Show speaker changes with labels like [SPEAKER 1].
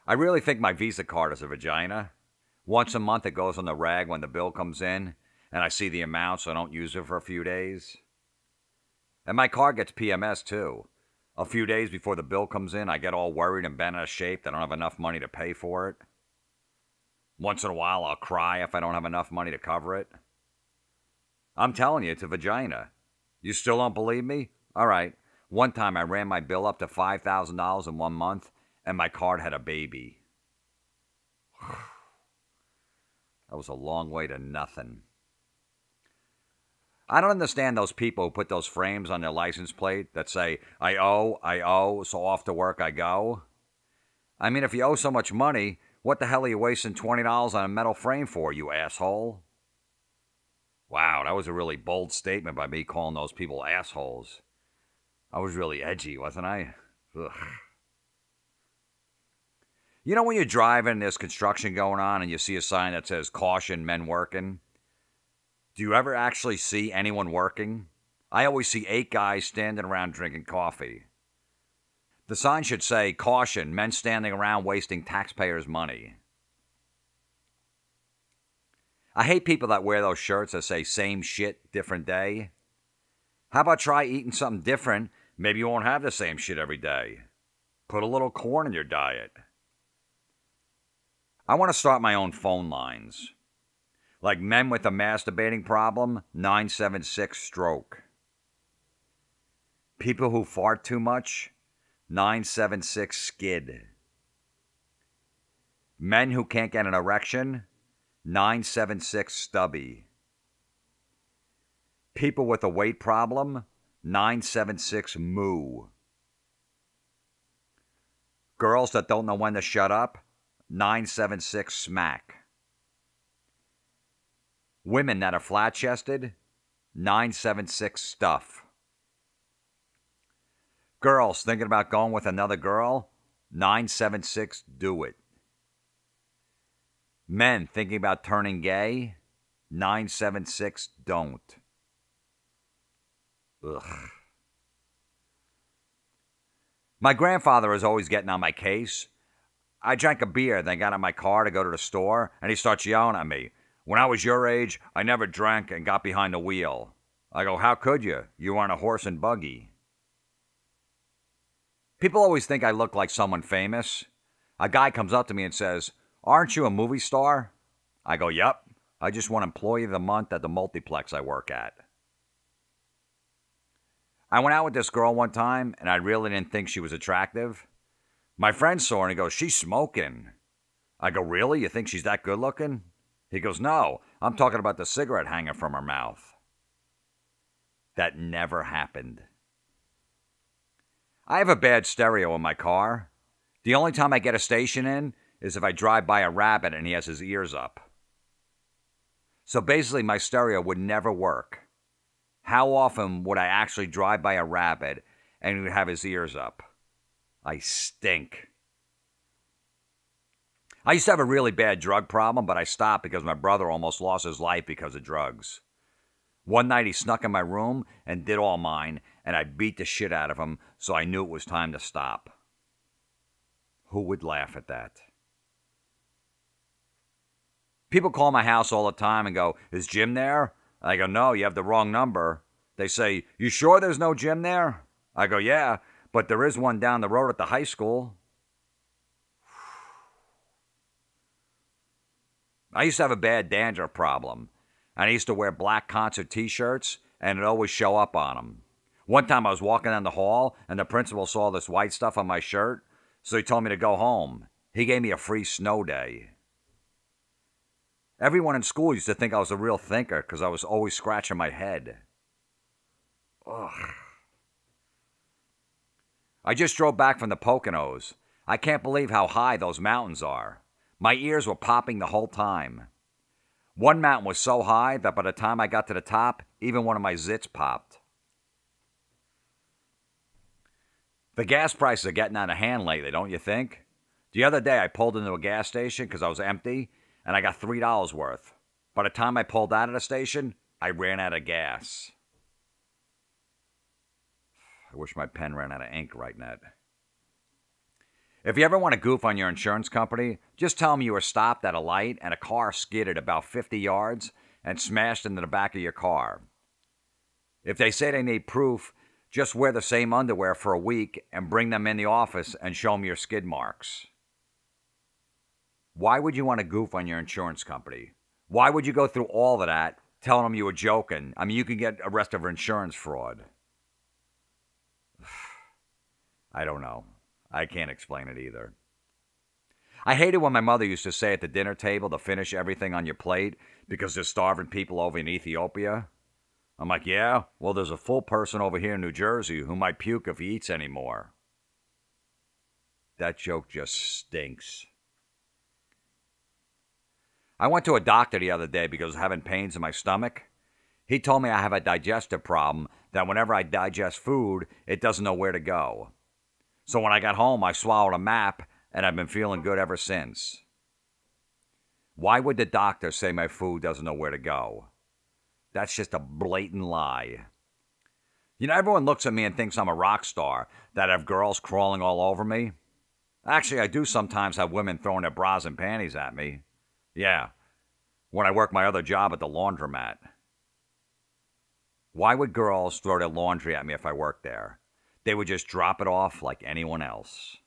[SPEAKER 1] I really think my Visa card is a vagina. Once a month it goes on the rag when the bill comes in, and I see the amount so I don't use it for a few days. And my card gets PMS too. A few days before the bill comes in, I get all worried and bent out of shape that I don't have enough money to pay for it. Once in a while I'll cry if I don't have enough money to cover it. I'm telling you, it's a vagina. You still don't believe me? All right. One time I ran my bill up to $5,000 in 1 month, and my card had a baby. That was a long way to nothing. I don't understand those people who put those frames on their license plate that say, I owe, so off to work I go. I mean, if you owe so much money, what the hell are you wasting $20 on a metal frame for, you asshole? Wow, that was a really bold statement by me calling those people assholes. I was really edgy, wasn't I? Ugh. You know when you're driving and there's construction going on and you see a sign that says, caution, men working? Do you ever actually see anyone working? I always see 8 guys standing around drinking coffee. The sign should say, caution, men standing around wasting taxpayers' money. I hate people that wear those shirts that say same shit, different day. How about try eating something different? Maybe you won't have the same shit every day. Put a little corn in your diet. I want to start my own phone lines. Like men with a masturbating problem, 976 stroke. People who fart too much, 976 skid. Men who can't get an erection, 976 stubby. People with a weight problem, 976 moo. Girls that don't know when to shut up, 976 smack. Women that are flat-chested, 976 stuff. Girls thinking about going with another girl, 976 do it. Men thinking about turning gay, 976 don't. Ugh. My grandfather is always getting on my case. I drank a beer, then got in my car to go to the store, and he starts yelling at me. When I was your age, I never drank and got behind the wheel. I go, how could you? You weren't a horse and buggy. People always think I look like someone famous. A guy comes up to me and says, aren't you a movie star? I go, yep. I just won Employee of the Month at the multiplex I work at. I went out with this girl one time, and I really didn't think she was attractive. My friend saw her and he goes, she's smoking. I go, really? You think she's that good looking? He goes, no, I'm talking about the cigarette hanging from her mouth. That never happened. I have a bad stereo in my car. The only time I get a station in is if I drive by a rabbit and he has his ears up. So basically my stereo would never work. How often would I actually drive by a rabbit and he would have his ears up? I stink. I used to have a really bad drug problem, but I stopped because my brother almost lost his life because of drugs. One night he snuck in my room and did all mine, and I beat the shit out of him, so I knew it was time to stop. Who would laugh at that? People call my house all the time and go, is Jim there? I go, no, you have the wrong number. They say, you sure there's no Jim there? I go, yeah, but there is one down the road at the high school. I used to have a bad dandruff problem, and I used to wear black concert t-shirts, and it'd always show up on them. One time I was walking down the hall, and the principal saw this white stuff on my shirt, so he told me to go home. He gave me a free snow day. Everyone in school used to think I was a real thinker because I was always scratching my head. Ugh. I just drove back from the Poconos. I can't believe how high those mountains are. My ears were popping the whole time. One mountain was so high that by the time I got to the top, even one of my zits popped. The gas prices are getting out of hand lately, don't you think? The other day I pulled into a gas station because I was empty, and I got $3 worth. By the time I pulled out of the station, I ran out of gas. I wish my pen ran out of ink right now. If you ever want to goof on your insurance company, just tell them you were stopped at a light and a car skidded about 50 yards and smashed into the back of your car. If they say they need proof, just wear the same underwear for a week and bring them in the office and show them your skid marks. Why would you want to goof on your insurance company? Why would you go through all of that telling them you were joking? I mean, you can get arrested for insurance fraud. I don't know. I can't explain it either. I hated when my mother used to say at the dinner table to finish everything on your plate because there's starving people over in Ethiopia. I'm like, yeah? Well, there's a full person over here in New Jersey who might puke if he eats any more. That joke just stinks. I went to a doctor the other day because I was having pains in my stomach. He told me I have a digestive problem, that whenever I digest food, it doesn't know where to go. So when I got home, I swallowed a map, and I've been feeling good ever since. Why would the doctor say my food doesn't know where to go? That's just a blatant lie. You know, everyone looks at me and thinks I'm a rock star, that I have girls crawling all over me. Actually, I do sometimes have women throwing their bras and panties at me. Yeah, when I work my other job at the laundromat. Why would girls throw their laundry at me if I worked there? They would just drop it off like anyone else.